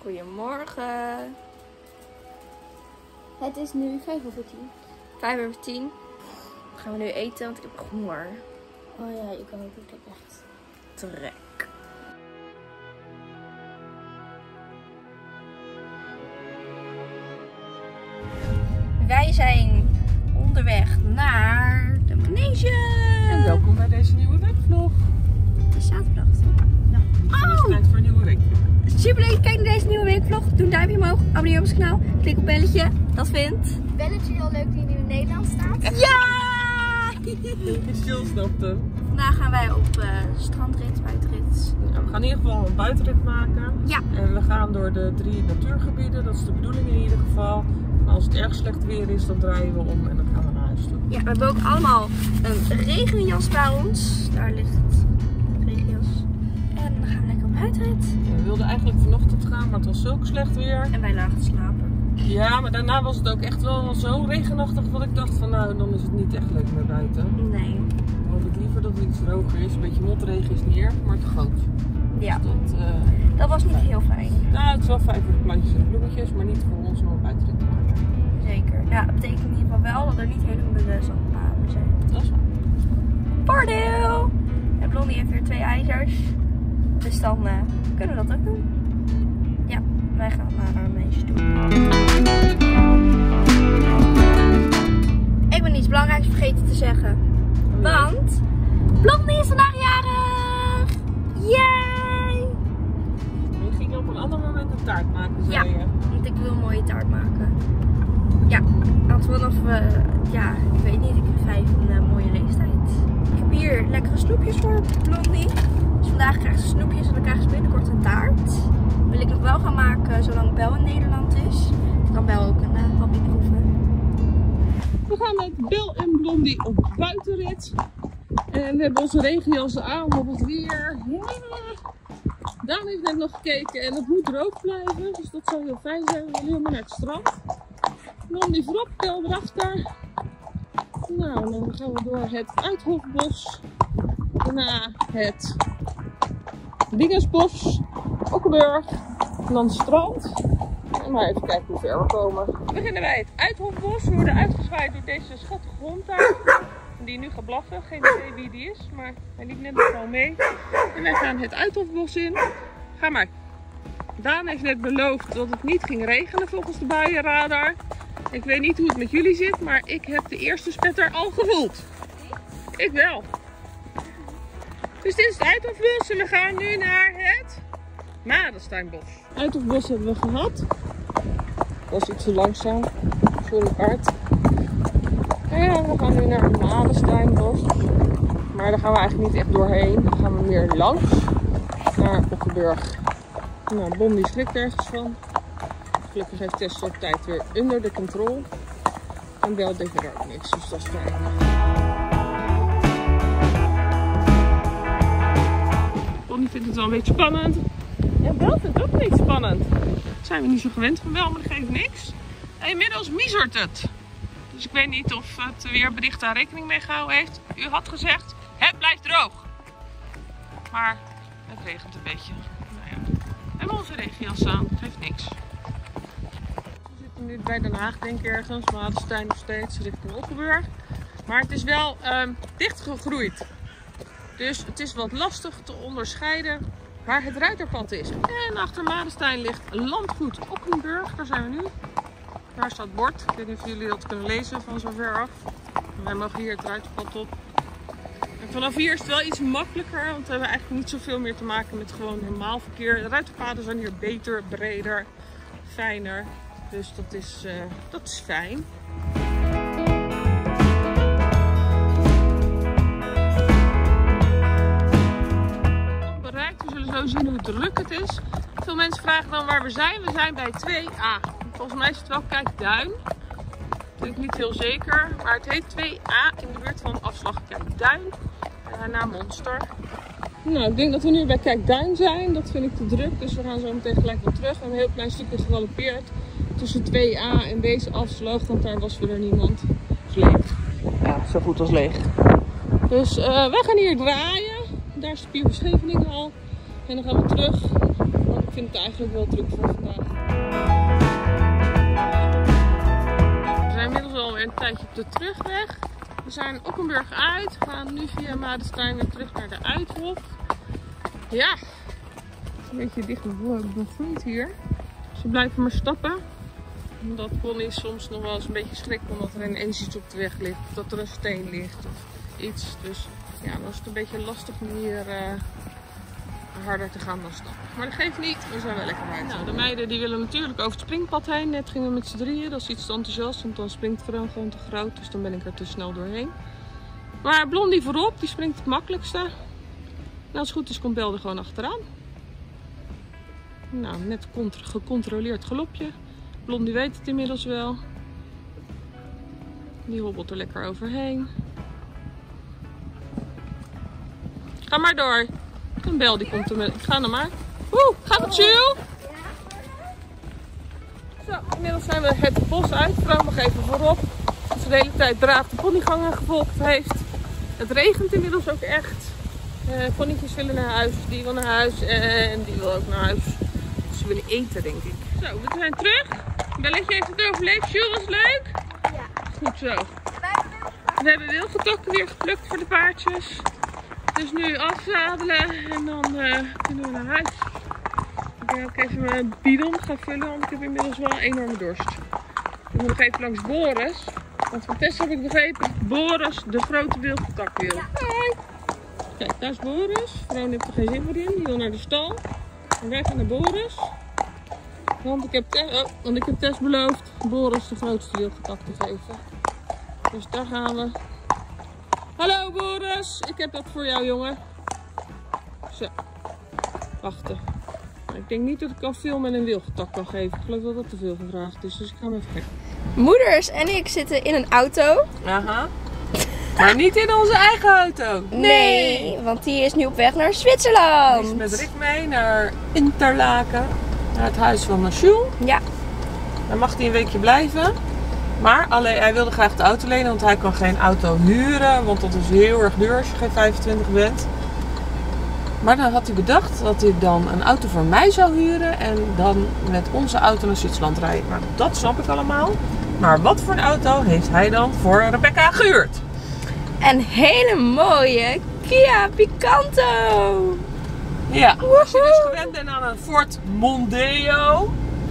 Goedemorgen. Het is nu 5:10. 5:10. Gaan we nu eten, want ik heb honger. Oh ja, ik kan ook. Ik heb echt trek. Wij zijn onderweg naar de manege. En welkom bij deze nieuwe weekvlog. Het is zaterdag, toch? Ja, het is tijd voor een nieuwe weekvlog. Super leuk, kijk naar deze nieuwe weekvlog. Doe een duimpje omhoog, abonneer op ons kanaal, klik op belletje. Dat vindt. belletje heel leuk die nu in Nederland staat. Ja! Je stilsnapt hem. Vandaag gaan wij op strandrit, buitenrit. Ja, we gaan in ieder geval een buitenrit maken. Ja. En we gaan door de 3 natuurgebieden. Dat is de bedoeling in ieder geval. Maar als het erg slecht weer is, dan draaien we om en dan gaan we naar huis toe. Ja, we hebben ook allemaal een regenjas bij ons. Daar ligt het regenjas. En dan gaan we lekker op buitenrit. Ja, we wilden eigenlijk vanochtend gaan, maar het was zulk slecht weer. En wij lagen te slapen. Ja, maar daarna was het ook echt wel zo regenachtig dat ik dacht van nou, dan is het niet echt leuk meer buiten. Nee. Dan hoop ik liever dat het iets droger is. Een beetje motregen is niet erg, maar te groot. Ja, Dus dat was niet heel fijn. nou, het is wel fijn voor de plantjes en de bloemetjes, maar niet voor ons om een buitenrit te maken. Zeker. Ja, dat betekent in ieder geval wel dat er niet helemaal de zandpaden zijn. Dat is waar. Voordeel! En Blondie heeft weer 2 ijzers. Dus dan kunnen we dat ook doen. Ja, wij gaan naar een meisje toe. Ik ben iets belangrijks vergeten te zeggen. Want Blondie is vandaag jarig! Yay! We gingen op een ander moment een taart maken, zei je. Want ik wil een mooie taart maken. Ja, want vanaf, ja, ik weet niet, ik heb 5 een mooie leeftijd. Ik heb hier lekkere snoepjes voor Blondie. Dus vandaag krijgt ze snoepjes en dan krijgt ze binnenkort een taart. Wil ik nog wel gaan maken zolang Bel in Nederland is. Dan kan Bel ook een hapje proeven. We gaan met Bel en Blondie op buitenrit. En we hebben onze regenjassen aan op het weer. Ja. Daan heeft net nog gekeken en het moet droog blijven. Dus dat zou heel fijn zijn. We willen helemaal naar het strand. Blondie voorop, Bel erachter. Nou, dan gaan we door het Uithofbos. Daarna het Dingensbos, Okkenburg. En dan het strand. En maar even kijken hoe ver we komen. We beginnen bij het Uithofbos. We worden uitgezwaaid door deze schattige hond daar. Die nu gaat blaffen. Geen idee wie die is, maar hij liep net nog gewoon mee. En wij gaan het Uithofbos in. Ga maar. Daan heeft net beloofd dat het niet ging regenen volgens de buienradar. Ik weet niet hoe het met jullie zit, maar ik heb de eerste spetter al gevoeld. Ik wel. Dus dit is het Uithofbos en we gaan nu naar het Madensteinbos. Uithofbos hebben we gehad. Dat was iets te langzaam. Sorry paard. En we gaan nu naar het Madensteinbos. Maar daar gaan we eigenlijk niet echt doorheen. Dan gaan we meer langs naar Okkenburg. Nou, Blondie schrikt ergens van. Gelukkig heeft Tess op tijd weer onder de controle. En Bel deed er ook niks, dus dat is fijn. Blondie vindt het wel een beetje spannend. En Bel vindt het ook niet spannend. Dat zijn we niet zo gewend van Bel, maar dat geeft niks. En inmiddels miezert het. Dus ik weet niet of het weerbericht daar rekening mee gehouden heeft. U had gezegd, het blijft droog. Maar het regent een beetje. Nou ja. We hebben onze regenjas aan, geeft niks. We zitten nu bij Den Haag, denk ik ergens. Madenstein nog steeds, richting Okkenburg. Maar het is wel dichtgegroeid. Dus het is wat lastig te onderscheiden waar het ruiterpad is. En achter Madenstein ligt landgoed Okkenburg. Daar zijn we nu. Daar staat het bord. Ik weet niet of jullie dat kunnen lezen van zo ver af. Wij mogen hier het ruiterpad op. En vanaf hier is het wel iets makkelijker, want we hebben eigenlijk niet zoveel meer te maken met gewoon normaal verkeer. De ruiterpaden zijn hier beter, breder, fijner. Dus dat is fijn. Bereikt, we zullen zo zien hoe druk het is. Veel mensen vragen dan waar we zijn. We zijn bij 2A. Volgens mij is het wel Kijkduin. Dat weet ik niet heel zeker. Maar het heet 2A in de buurt van afslag Kijkduin. Naar Monster. Nou, ik denk dat we nu bij Kijkduin zijn. Dat vind ik te druk. Dus we gaan zo meteen gelijk weer terug. We hebben een heel klein stukje gegalopeerd. Tussen 2A en deze afslag. Want daar was verder niemand. Het is leeg. Ja, zo goed als leeg. Dus we gaan hier draaien. Daar is de Pier van Scheveningen al. En dan gaan we terug. vind het eigenlijk wel druk voor vandaag. We zijn inmiddels alweer een tijdje op de terugweg. We zijn Ockenburg uit. We gaan nu via Madestein weer terug naar de Uithof. Ja, een beetje dicht begroeid hier. Dus we blijven maar stappen. Omdat Bonnie soms nog wel eens een beetje schrikt omdat er ineens iets op de weg ligt. Of dat er een steen ligt of iets. Dus ja, dan is het een beetje lastig om hier harder te gaan dan stappen. Maar dat geeft niet, we zijn wel lekker buiten. Nou, de meiden die willen natuurlijk over het springpad heen. Net gingen we met z'n drieën, dat is iets te enthousiast. Want dan springt Fran gewoon te groot, dus dan ben ik er te snel doorheen. Maar Blondie voorop, die springt het makkelijkste. Nou, als het goed is komt Bel er gewoon achteraan. Nou, net gecontroleerd galopje. Blondie weet het inmiddels wel. Die hobbelt er lekker overheen. Ga maar door. En Bel die komt er met. Ga nou maar. Gaat het chill? Zo, inmiddels zijn we het bos uit. Fran nog even voorop. Dat ze de hele tijd braaf de ponygangen gevolgd heeft. Het regent inmiddels ook echt. Ponytjes willen naar huis. Die wil naar huis. En die wil ook naar huis. Ze willen eten, denk ik. Zo, we zijn terug. Belletje heeft het overleefd. Jules, was leuk? Ja. Goed zo. We hebben wilgetakken weer geplukt voor de paardjes. Dus nu afzadelen en dan kunnen we naar huis. Ik ga ook even mijn bidon gaan vullen, want ik heb inmiddels wel een enorme dorst. Ik moet nog even langs Boris. Want van Tess heb ik begrepen, Boris de grote wilgetak wil. Hoi! Kijk, daar is Boris. Vrouw heeft er geen zin voor in, die wil naar de stal. En wij gaan naar Boris. Want ik heb Tess beloofd Boris de grootste wilgetak te geven. Dus daar gaan we. Hallo Boris, ik heb dat voor jou, jongen. Zo, wachten. Ik denk niet dat ik al veel met een wilgetak kan geven. Ik geloof dat dat te veel gevraagd is, dus ik ga hem even kijken. Moeders en ik zitten in een auto. Aha. Maar niet in onze eigen auto. Nee, want die is nu op weg naar Zwitserland. Die is met Rick mee naar Interlaken. Naar het huis van Jules. Ja. Daar mag hij een weekje blijven. Maar alleen, hij wilde graag de auto lenen, want hij kan geen auto huren. Want dat is heel erg duur als je geen 25 bent. Maar dan had hij bedacht dat hij dan een auto voor mij zou huren. En dan met onze auto naar Zwitserland rijden. Maar dat snap ik allemaal. Maar wat voor een auto heeft hij dan voor Rebecca gehuurd? Een hele mooie Kia Picanto. Ja, als je dus gewend bent aan een Ford Mondeo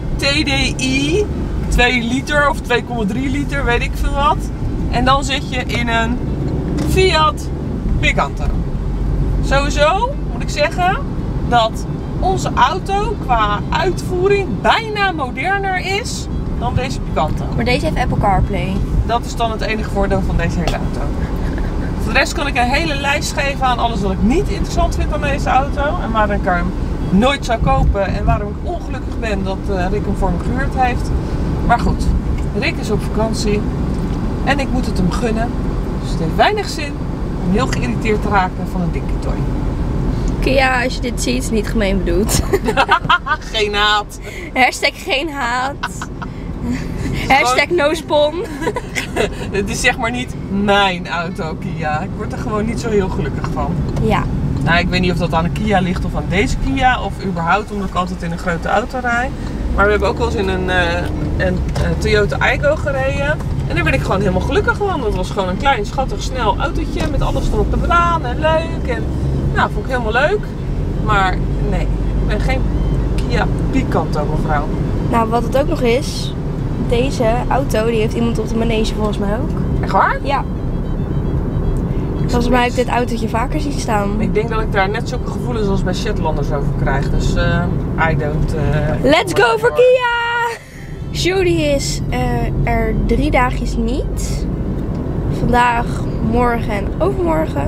TDI 2 liter of 2,3 liter, weet ik veel wat. En dan zit je in een Fiat Picanto. Sowieso moet ik zeggen dat onze auto qua uitvoering bijna moderner is dan deze Picanto. Maar deze heeft Apple CarPlay. Dat is dan het enige voordeel van deze hele auto. Voor de rest kan ik een hele lijst geven aan alles wat ik niet interessant vind aan deze auto. En waarom ik hem nooit zou kopen en waarom ik ongelukkig ben dat Rick hem voor me gehuurd heeft. Maar goed, Rick is op vakantie en ik moet het hem gunnen. Dus het heeft weinig zin om heel geïrriteerd te raken van een dikke toy. Kia, als je dit ziet, niet gemeen bedoeld. Geen haat. Hashtag geen haat. Hashtag no spon. Het is zeg maar niet mijn auto, Kia. Ik word er gewoon niet zo heel gelukkig van. Ja. Nou, ik weet niet of dat aan een Kia ligt of aan deze Kia. Of überhaupt omdat ik altijd in een grote auto rijd. Maar we hebben ook wel eens in een Toyota Aygo gereden. En daar ben ik gewoon helemaal gelukkig van. Dat was gewoon een klein, schattig, snel autootje met alles erop en eraan en leuk. En nou, vond ik helemaal leuk. Maar nee, ik ben geen Kia Picanto, mevrouw. Nou, wat het ook nog is, deze auto die heeft iemand op de manege volgens mij ook. Echt waar? Ja. Volgens mij heb ik dit autootje vaker zien staan. Ik denk dat ik daar net zulke gevoelens als bij Shetlanders over krijg. Dus I don't... Let's go voor Kia! Judy is er 3 dagjes niet. Vandaag, morgen en overmorgen.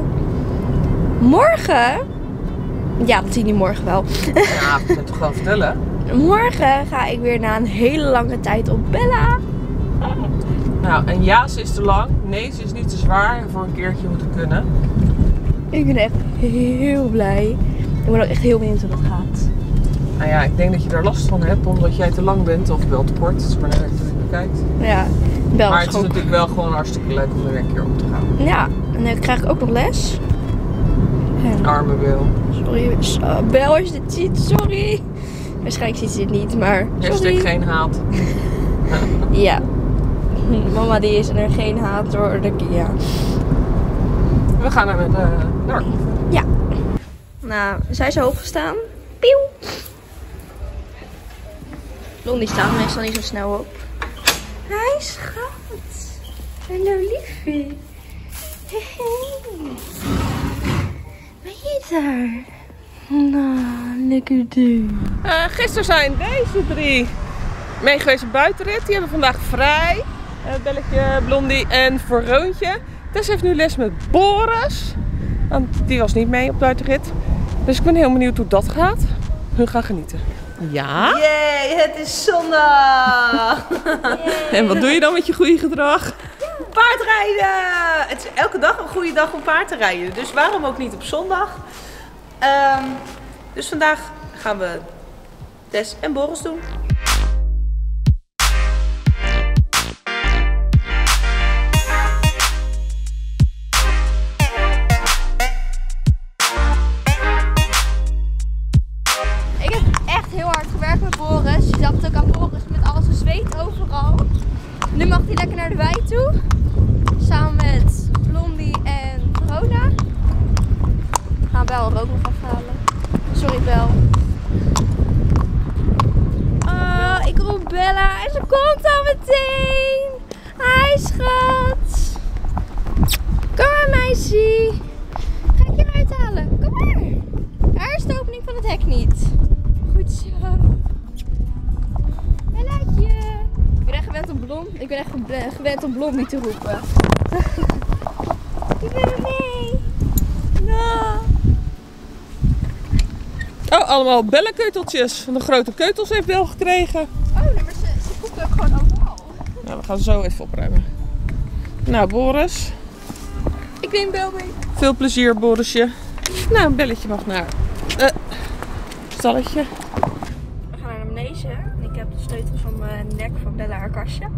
Morgen? Ja, dat zie je morgen wel. Ja, ik kan het toch wel vertellen. Morgen ga ik weer na een hele lange tijd op Bella. Nou, en ja, ze is te lang. Nee, ze is niet te zwaar. En voor een keertje moet het kunnen. Ik ben echt heel blij. Ik ben ook echt heel benieuwd hoe dat gaat. Nou ja, ik denk dat je er last van hebt omdat jij te lang bent of wel te kort. Dat is maar net hoe je het bekijkt. Ja, Bel Maar is het is natuurlijk wel gewoon hartstikke leuk om er weer een keer op te gaan. Ja, en dan krijg ik ook nog les. En... Arme Bel. Sorry, Bel als je dit ziet, sorry. Waarschijnlijk ziet ze het niet, maar Hashtag sorry. geen haat. Ja. Mama die is er geen haat door de Kia. We gaan naar Dark. Ja. Nou, zij is hoog gestaan. Pieuw. Blondie staat meestal niet zo snel op. Hi schat. Hallo liefie. Hey. Ben je daar? Nou, lekker ding. Gisteren zijn deze 3 meegeweest op buitenrit. Die hebben vandaag vrij. Belletje, Blondie en Veroontje. Tess heeft nu les met Boris. Want die was niet mee op buitenrit. Dus ik ben heel benieuwd hoe dat gaat. Hun gaan genieten. Ja? Yay, het is zondag! En wat doe je dan met je goede gedrag? Paardrijden! Het is elke dag een goede dag om paard te rijden. Dus waarom ook niet op zondag? Dus vandaag gaan we Tess en Boris doen. Ik heb echt heel hard gewerkt met Boris. Je zag het ook aan Boris met al zijn zweet overal. Nu mag hij lekker naar de wei toe. Samen met Blondie en Verona. We gaan Bel er ook nog afhalen. Sorry Bel. Oh, ik roep Bella en ze komt al meteen. Hi schat. Kom maar meisje. Ga ik je eruit halen? Kom maar. Daar is de opening van het hek niet. Goed zo. Bellaatje. Ik ben echt gewend om gewend om Blondie te roepen. Ik ben er mee. Nou. Oh, allemaal bellenkeuteltjes. Van de grote keutels heeft Bel gekregen. Oh, nee, maar ze poepen ook gewoon overal. Nou, we gaan zo even opruimen. Nou, Boris. Ik neem Bel mee. Veel plezier, Borisje. Nou, een belletje mag naar stalletje. We gaan naar de manege. En ik heb de sleutels van mijn nek van Bella haar kastje.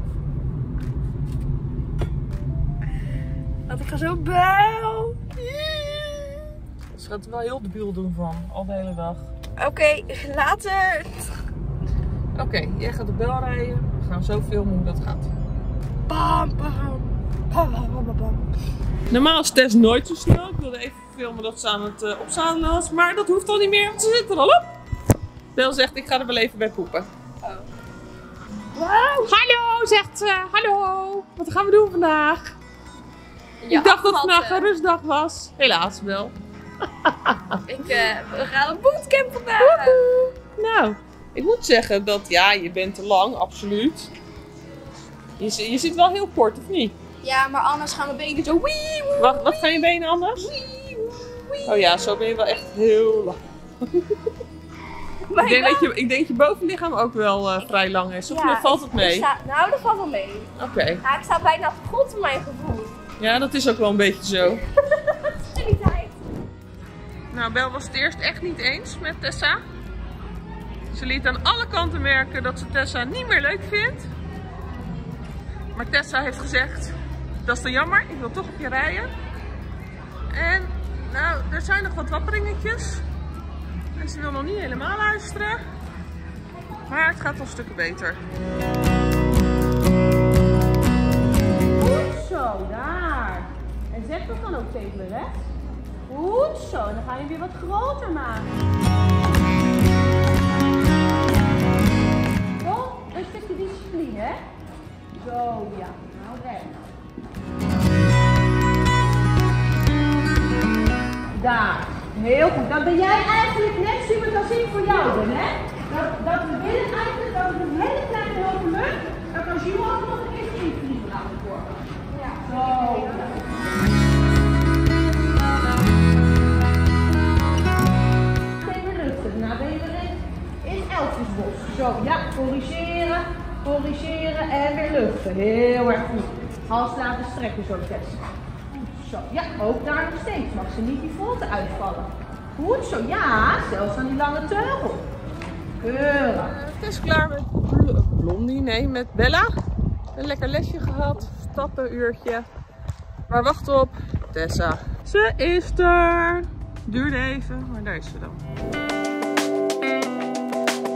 Want ik ga zo Bel. Ze gaat er wel heel debiel doen van, al de hele dag. Oké, later. Oké, jij gaat de bel rijden. We gaan zo filmen hoe dat gaat. Bam, bam. Bam, bam, bam, bam. Normaal is Tess nooit zo snel. Ik wilde even filmen dat ze aan het opzadelen was. Maar dat hoeft al niet meer, want ze zit er al op. Bel zegt, ik ga er wel even bij poepen. Wow. Hallo, zegt ze. Hallo. Wat gaan we doen vandaag? Ja, ik dacht dat het vandaag een rustdag was. Helaas wel. We gaan een bootcamp vandaag. Nou, ik moet zeggen dat ja, je bent te lang, absoluut. Je zit wel heel kort, of niet? Ja, maar anders gaan mijn benen zo wee, woe, Wat gaan je benen anders? wee, woe, wee. Oh ja, zo ben je wel echt heel lang. Ik denk je bovenlichaam ook wel vrij lang is. Of valt het mee? Nou, dat valt wel mee. Oké. Ja, ik sta bijna op de grond van mijn gevoel. Ja, dat is ook wel een beetje zo. Tijd. Nou, Bel was het eerst echt niet eens met Tessa. Ze liet aan alle kanten merken dat ze Tessa niet meer leuk vindt. Maar Tessa heeft gezegd, dat is dan jammer, ik wil toch op je rijden. En nou, er zijn nog wat wapperingetjes. En ze wil nog niet helemaal luisteren. Maar het gaat wel stukken beter. Goed zo, daar. En zeg dat dan ook tegen de rest. Goed zo, dan ga je hem weer wat groter maken. Kom, een stukje discipline, hè? Zo, ja. Nou, recht. Daar. Heel goed. Dan ben jij eigenlijk net super als ik voor jou ben, hè? Dat we willen eigenlijk dat we een hele kleine hoge lucht, dan kan je ook nog een keer invliegen laten worden. Ja. Zo. Even rustig. Nou ben je weer in Elfjesbos. Zo, ja. Corrigeren, corrigeren en weer luchten. Heel erg goed. Hals laten strekken zo, Tess. Zo, ja, ook daar nog steeds. Mag ze niet die volte uitvallen. Goed zo, ja, zelfs aan die lange teugel. Keurig. Het is klaar met Blondie, nee, met Bella. Een lekker lesje gehad, stappenuurtje. Maar wacht op, Tessa. Ze is er. Duurde even, maar daar is ze dan.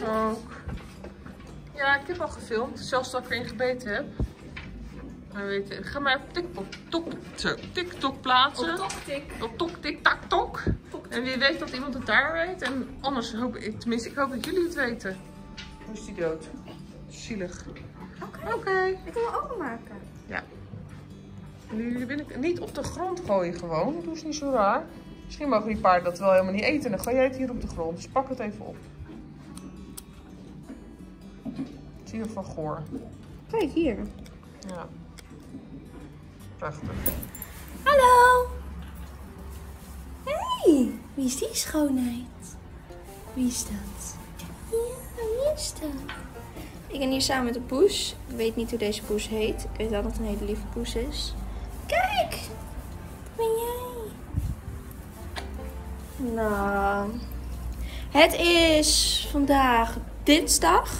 het ook. Ja, ik heb al gefilmd. Zelfs dat ik erin gebeten heb. Maar weet je, ga maar op TikTok plaatsen. Op TikTok. En wie weet dat iemand het daar weet. En anders hoop ik, tenminste ik hoop dat jullie het weten. Hoe is die dood? Zielig. Oké. Ik kan hem openmaken. Ja. Nu wil ik niet op de grond gooien gewoon. Dat is niet zo raar. Misschien mogen die paarden dat wel helemaal niet eten. Dan gooi jij het hier op de grond. Dus pak het even op. Zie je van goor. Kijk hier. Ja. Prachtig. Hallo. Hey, wie is die schoonheid? Wie is dat? Ja, wie is dat? Ik ben hier samen met een poes. Ik weet niet hoe deze poes heet. Ik weet wel dat het een hele lieve poes is. Kijk, dat ben jij. Nou, het is vandaag dinsdag.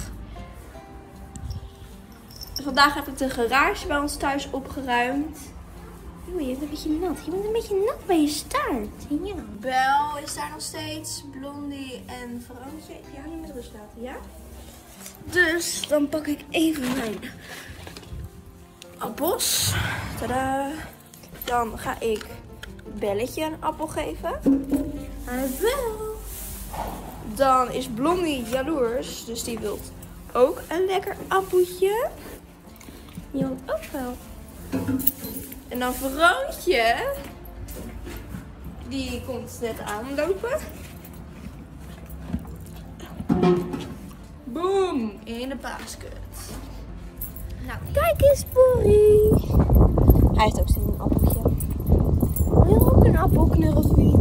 Vandaag heb ik de garage bij ons thuis opgeruimd. Oeh, je bent een beetje nat. Je bent een beetje nat bij je staart. Ja. Bel is daar nog steeds. Blondie en Verontje. Ja, niet met rust laten, ja? Dus dan pak ik even mijn appels. Tadaa. Dan ga ik Belletje een appel geven. Bel. Dan is Blondie jaloers. Dus die wil ook een lekker appeltje. Die wil ook wel. En dan Verontje. Die komt net aanlopen. Boom! In de basket. Nou, kijk eens, Boerie. Hij heeft ook zin in een appeltje. Wil ook een appel, Knurrelvie?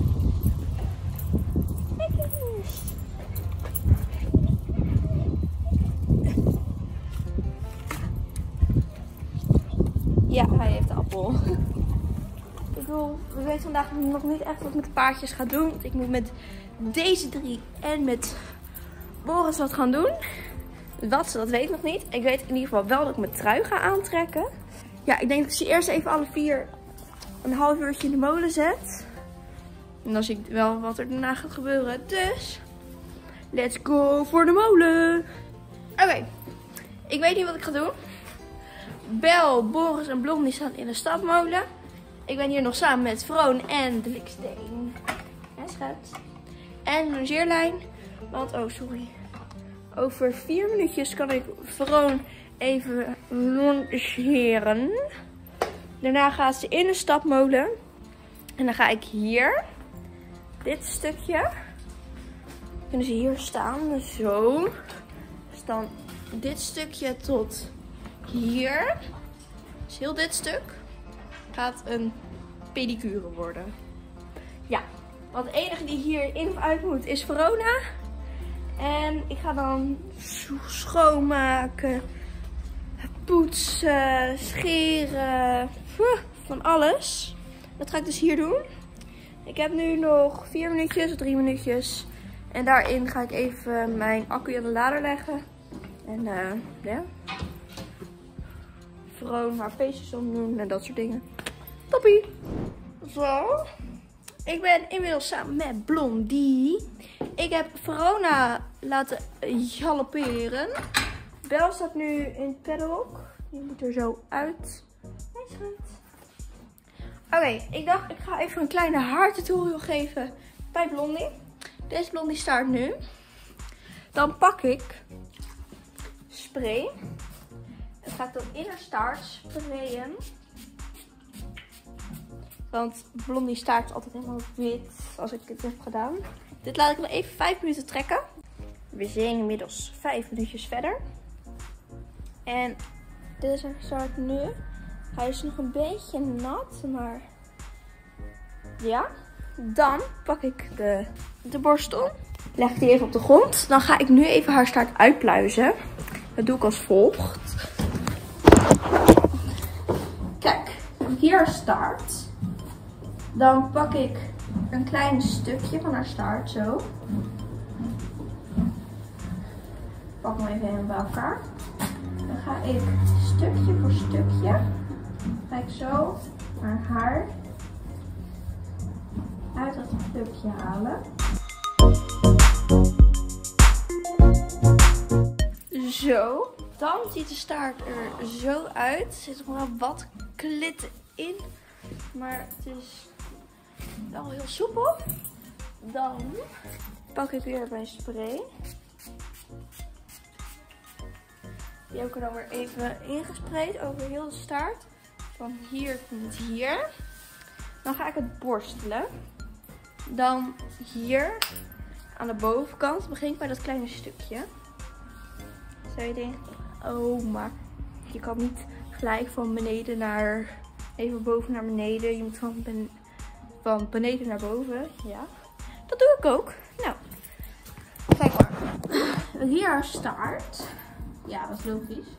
Kijk eens. Ja, hij heeft de appel. Ik bedoel, we weten vandaag nog niet echt wat ik met de paardjes ga doen. Want ik moet met deze 3 en met Boris wat gaan doen. Wat, dat weet ik nog niet. Ik weet in ieder geval wel dat ik mijn trui ga aantrekken. Ja, ik denk dat ik ze eerst even alle 4 een half uurtje in de molen zet. En dan zie ik wel wat er daarna gaat gebeuren. Dus, let's go voor de molen. Oké, ik weet niet wat ik ga doen. Bel, Boris en Blondie staan in de stapmolen. Ik ben hier nog samen met Vroon en de Liksteen. En schat. En een longeerlijn. Want, oh sorry. Over 4 minuutjes kan ik Vroon even longeren. Daarna gaat ze in de stapmolen. En dan ga ik hier. Dit stukje. Kunnen ze hier staan. Zo. Dus dan dit stukje tot hier. Dus heel dit stuk gaat een pedicure worden. Ja. Want de enige die hier in of uit moet is Verona. En ik ga dan schoonmaken, poetsen, scheren, van alles. Dat ga ik dus hier doen. Ik heb nu nog 4 minuutjes of 3 minuutjes. En daarin ga ik even mijn accu aan de lader leggen. En ja. Vroon haar feestjes omdoen en dat soort dingen. Toppie! Zo. Ik ben inmiddels samen met Blondie. Ik heb Verona laten galopperen. Bel staat nu in het paddock. Die moet er zo uit. Hij is goed. Oké, ik dacht ik ga even een kleine haartutorial geven bij Blondie. Deze Blondie staart nu. Dan pak ik spray. Dat ga ik dan in haar staart sprayen. Want Blondie staart altijd helemaal wit als ik het heb gedaan. Dit laat ik nog even 5 minuten trekken. We zijn inmiddels 5 minuutjes verder. En dit is haar staart nu. Hij is nog een beetje nat, maar ja. Dan pak ik de borstel. Leg die even op de grond. Dan ga ik nu even haar staart uitpluizen. Dat doe ik als volgt. Kijk, hier haar staart. Dan pak ik een klein stukje van haar staart, zo. Pak hem even helemaal bij elkaar. Dan ga ik stukje voor stukje, ga ik zo haar haar uit dat plukje halen. Zo. Dan ziet de staart er zo uit. Er zit nog wel wat klitten in. Maar het is wel heel soepel. Dan pak ik weer mijn spray. Die heb ik er dan weer even ingespreid over heel de staart. Van hier tot hier. Dan ga ik het borstelen. Dan hier aan de bovenkant begin ik bij dat kleine stukje. Zou je denken, oh maar je kan niet gelijk van beneden naar, even boven naar beneden. Je moet van beneden naar boven. Ja, dat doe ik ook. Nou, kijk maar. Hier staart. Ja, dat is logisch.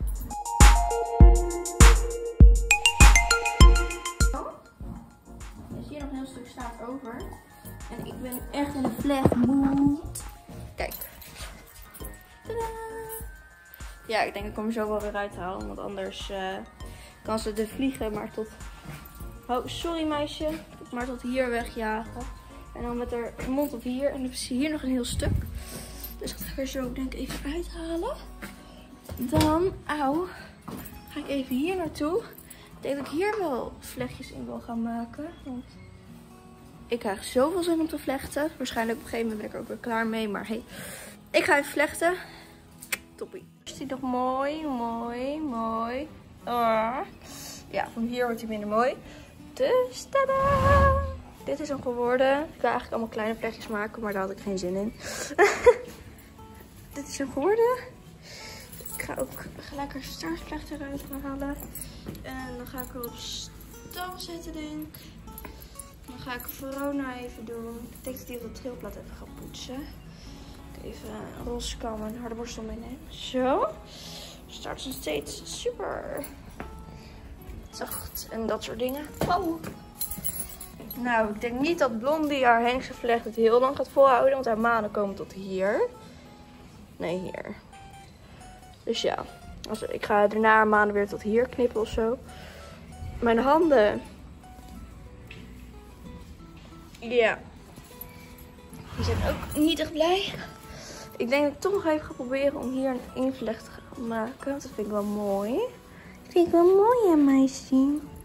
Er is hier nog een heel stuk staart over. En ik ben echt in de vlegmoed. Kijk. Tadaa! Ja, ik denk ik kom er zo wel weer uithalen. Want anders kan ze de vliegen maar tot... Oh, sorry meisje. Maar tot hier wegjagen. En dan met haar mond op hier. En dan zie je hier nog een heel stuk. Dus dat ga ik er zo denk ik even uithalen. Dan, ga ik even hier naartoe. Ik denk dat ik hier wel vlechtjes in wil gaan maken. Want ik krijg zoveel zin om te vlechten. Waarschijnlijk op een gegeven moment ben ik er ook weer klaar mee. Maar hey, ik ga even vlechten. Toppie. Is die nog mooi, mooi, mooi. Ja, van hier wordt hij minder mooi. Dus tada! Dit is hem geworden. Ik wil eigenlijk allemaal kleine vlechtjes maken, maar daar had ik geen zin in. Dit is hem geworden. Ik ga ook gelijk een staartvlecht eruit halen. En dan ga ik er op stal zetten, denk ik. Dan ga ik Verona even doen. Ik denk dat die op de trilplaat even ga poetsen. Even een roze kam en harde borstel meenemen. Zo. De staart is nog steeds super zacht en dat soort dingen. Oh. Nou, ik denk niet dat Blondie haar Hengse vlecht het heel lang gaat volhouden. Want haar manen komen tot hier. Nee, hier. Dus ja. Ik ga daarna haar manen weer tot hier knippen of zo. Mijn handen. Ja. Die zijn ook niet echt blij. Ik denk dat ik toch nog even ga proberen om hier een invlecht te gaan maken. Want dat vind ik wel mooi. Dat vind ik wel mooi, hè, meisje.